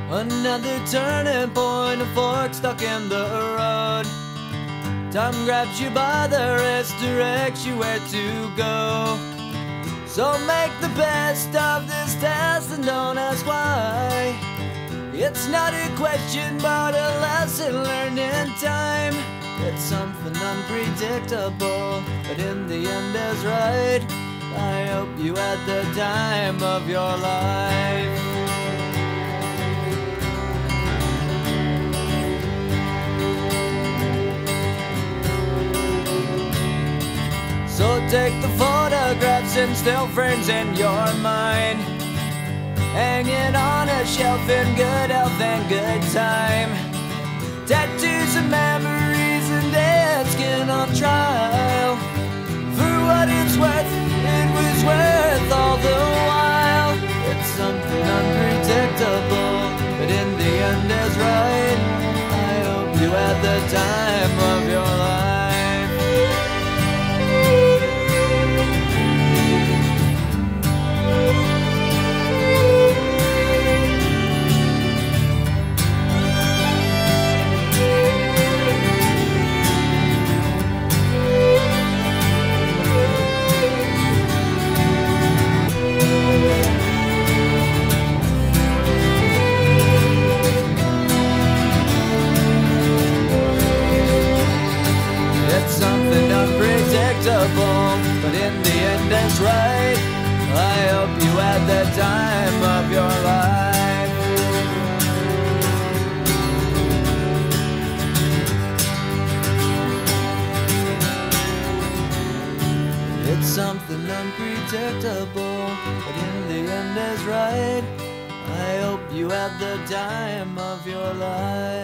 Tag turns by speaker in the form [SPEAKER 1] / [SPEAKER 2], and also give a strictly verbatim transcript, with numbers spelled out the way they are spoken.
[SPEAKER 1] Another turning point, a fork stuck in the road. Time grabs you by the wrist, directs you where to go. So make the best of this test and don't ask why. It's not a question but a lesson learned in time. It's something unpredictable, but in the end is right. I hope you had the time of your life. So take the photographs and still frames in your mind, hanging on a shelf in good health and good time. Tattoos and memories and dead skin on trial. For what it's worth, it was worth all the while. It's something unpredictable, but in the end is right. I hope you had the time of your life. Something unpredictable, but in the end it's right. I hope you had the time of your life. It's something unpredictable, but in the end is right. I hope you had the time of your life.